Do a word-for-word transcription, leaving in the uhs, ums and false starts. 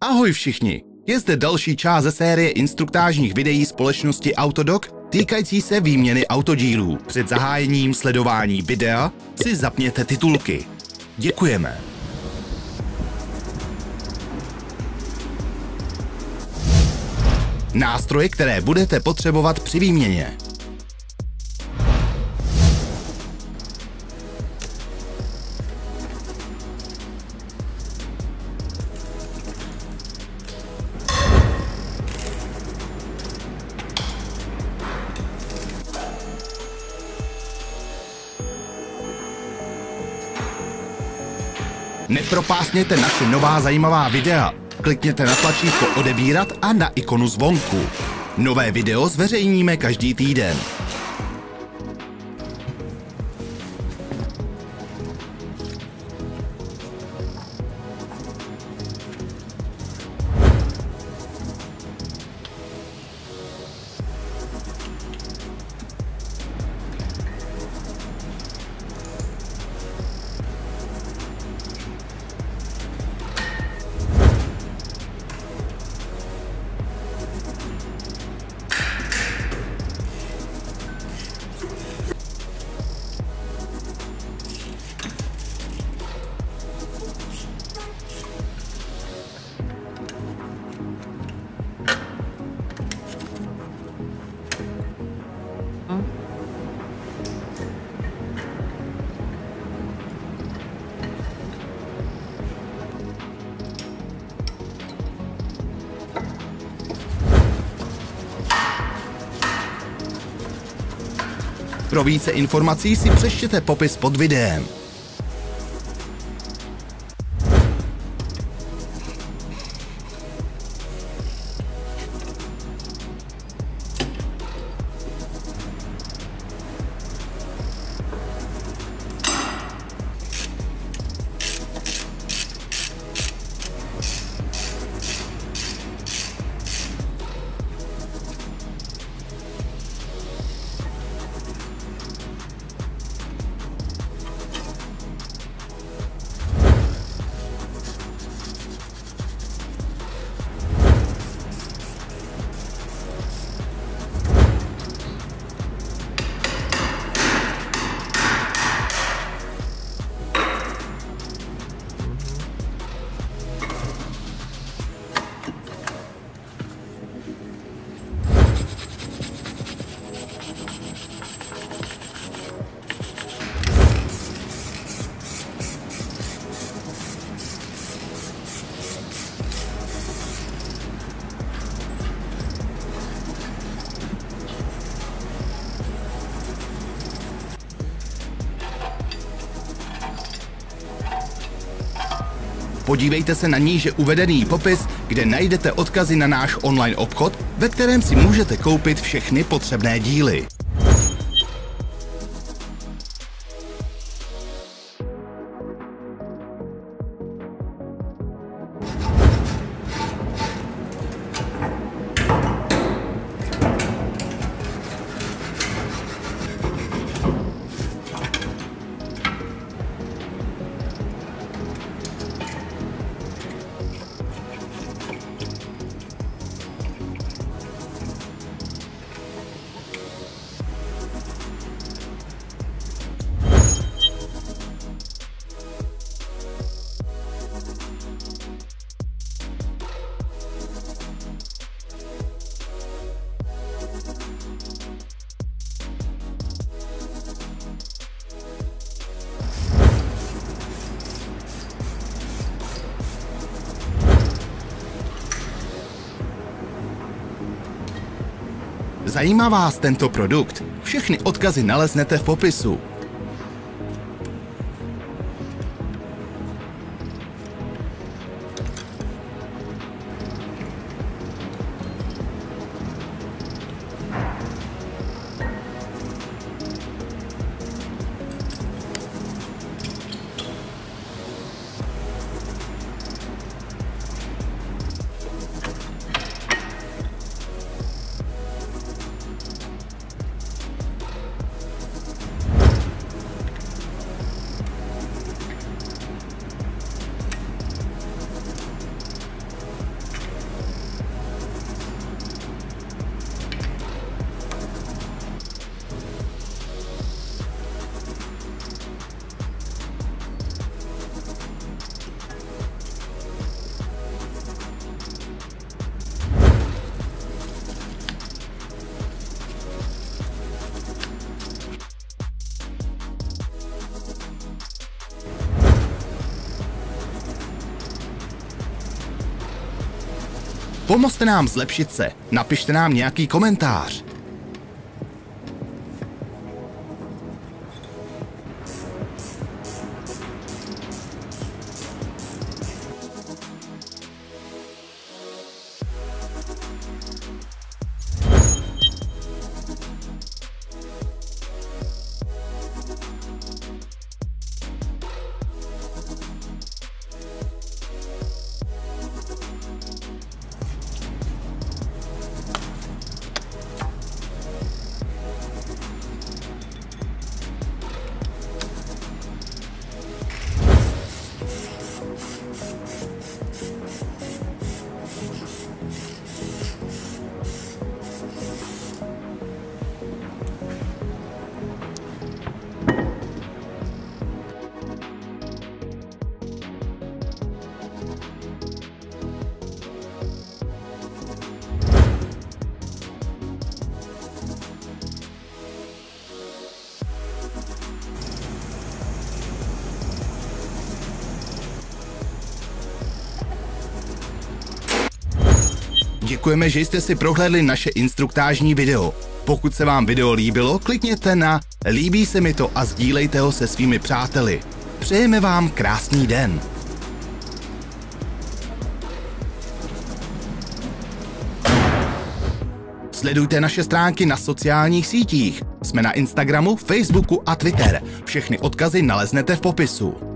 Ahoj všichni! Je zde další část ze série instruktážních videí společnosti Autodoc týkající se výměny autodílů. Před zahájením sledování videa si zapněte titulky. Děkujeme. Nástroje, které budete potřebovat při výměně. Nepropásněte naše nová zajímavá videa. Klikněte na tlačítko odebírat a na ikonu zvonku. Nové video zveřejníme každý týden. Pro více informací si přečtěte popis pod videem. Podívejte se na níže uvedený popis, kde najdete odkazy na náš online obchod, ve kterém si můžete koupit všechny potřebné díly. Zajímá vás tento produkt? Všechny odkazy naleznete v popisu. Pomozte nám zlepšit se, napište nám nějaký komentář. Děkujeme, že jste si prohlédli naše instruktážní video. Pokud se vám video líbilo, klikněte na líbí se mi to a sdílejte ho se svými přáteli. Přejeme vám krásný den. Sledujte naše stránky na sociálních sítích. Jsme na Instagramu, Facebooku a Twitter. Všechny odkazy naleznete v popisu.